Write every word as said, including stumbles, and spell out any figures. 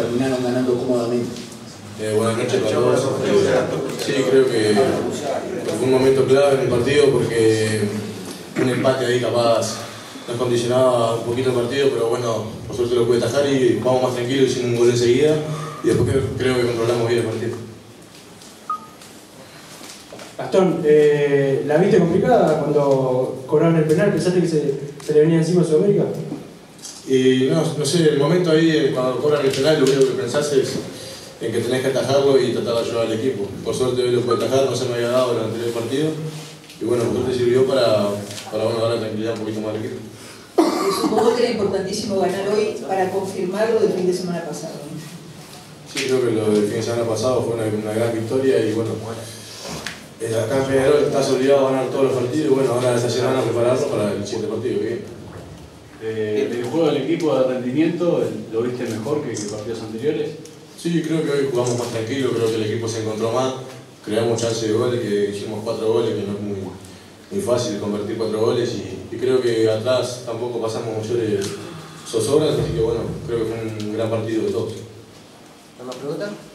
terminaron ganando cómodamente. Eh, buenas noches para todos. Sí, creo que fue un momento clave en el partido porque un empate ahí capaz nos condicionaba un poquito el partido, pero bueno, por suerte lo pude atajar y vamos más tranquilos sin un gol enseguida y después creo que controlamos bien el partido. Gastón, eh, ¿la viste complicada cuando cobraron el penal? ¿Pensaste que se, se le venía encima a Sudamérica? Y no, no sé, el momento ahí cuando cobran el penal lo único que pensás es en que tenés que atajarlo y tratar de ayudar al equipo. Por suerte hoy lo pude atajar, no se me había dado en el anterior partido y bueno, por suerte sirvió para, para bueno, dar la tranquilidad un poquito más al equipo. Supongo que era importantísimo ganar hoy para confirmar lo del fin de semana pasado. Sí, creo que lo del fin de semana pasado fue una, una gran victoria y bueno, acá en Peñarol estás obligado a ganar todos los partidos y bueno, ahora esta semana prepararnos para el siguiente partido que viene. Eh, ¿El juego del equipo de rendimiento lo viste mejor que, que partidos anteriores? Sí, creo que hoy jugamos más tranquilo, creo que el equipo se encontró más, creamos chance de goles, que hicimos cuatro goles, que no es muy, muy fácil convertir cuatro goles y, y creo que atrás tampoco pasamos mayores zozobras, así que bueno, creo que fue un gran partido de todos. ¿Alguna pregunta?